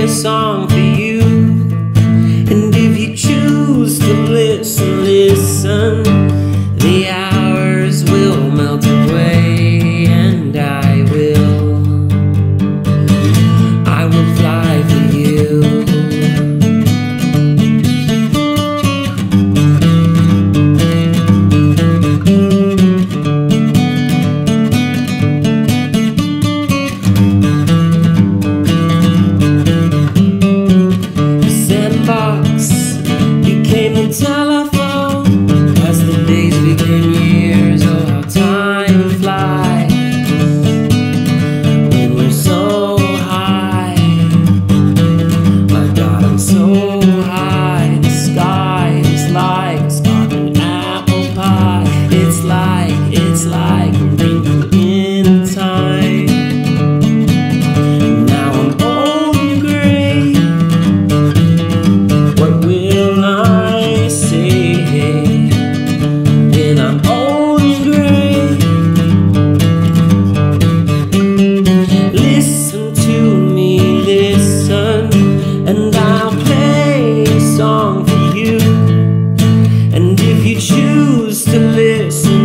song for you. And if you choose to listen, listen, the hours will melt away, and I will fly for you. Became the telephone as the days became years. Oh, how time flies when we're so high. My God, I'm so high. The sky is like a sparkling apple pie. It's like a wrinkle in time. Now I'm old and gray. What will I say when I'm old and gray? Listen to me, listen, and I'll play a song for you. And if you choose to listen,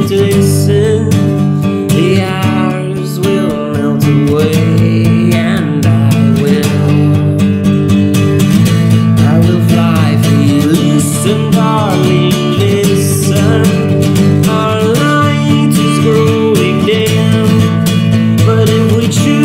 the hours will melt away, and I will fly for you. Listen, darling, listen, our light is growing dim, but if we choose